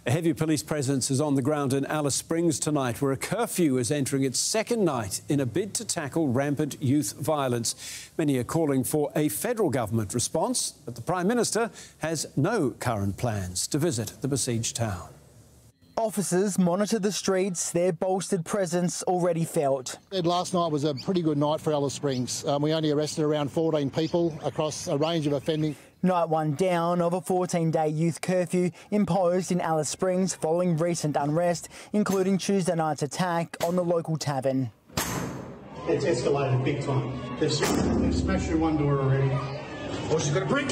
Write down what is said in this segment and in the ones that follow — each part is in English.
A heavy police presence is on the ground in Alice Springs tonight, where a curfew is entering its second night in a bid to tackle rampant youth violence. Many are calling for a federal government response, but the Prime Minister has no current plans to visit the besieged town. Officers monitor the streets, their bolstered presence already felt. Last night was a pretty good night for Alice Springs. We only arrested around 14 people across a range of offending. Night one down of a 14-day youth curfew imposed in Alice Springs following recent unrest, including Tuesday night's attack on the local tavern. It's escalated big time. They've smashed through one door already. Oh, she's got a brick.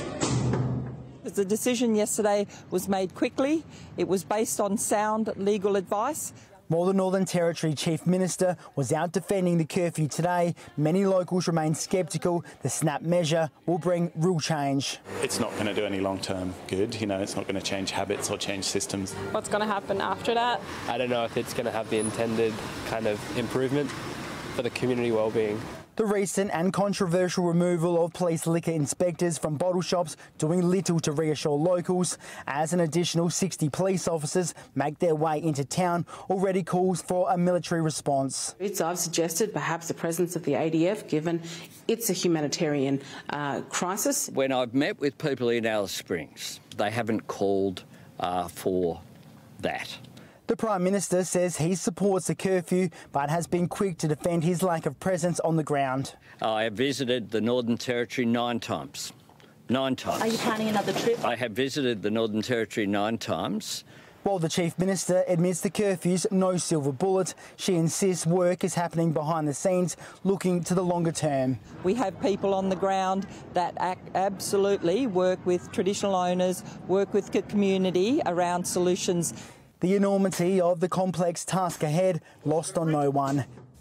The decision yesterday was made quickly. It was based on sound legal advice. While the Northern Territory Chief Minister was out defending the curfew today, many locals remain sceptical the snap measure will bring real change. It's not going to do any long-term good. It's not going to change habits or change systems. What's going to happen after that? I don't know if it's going to have the intended kind of improvement for the community well-being. The recent and controversial removal of police liquor inspectors from bottle shops doing little to reassure locals, as an additional 60 police officers make their way into town, already calls for a military response. I've suggested perhaps the presence of the ADF, given it's a humanitarian crisis. When I've met with people in Alice Springs, they haven't called for that. The Prime Minister says he supports the curfew, but has been quick to defend his lack of presence on the ground. I have visited the Northern Territory 9 times. 9 times. Are you planning another trip? I have visited the Northern Territory 9 times. While the Chief Minister admits the curfew's no silver bullet, she insists work is happening behind the scenes, looking to the longer term. We have people on the ground that absolutely work with traditional owners, work with the community around solutions. The enormity of the complex task ahead lost on no one.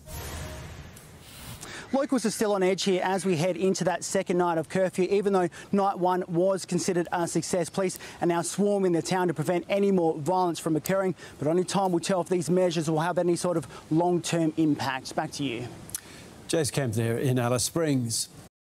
Locals are still on edge here as we head into that second night of curfew, even though night one was considered a success. Police are now swarming the town to prevent any more violence from occurring, but only time will tell if these measures will have any sort of long-term impacts. Back to you. Jace Kemp there in Alice Springs.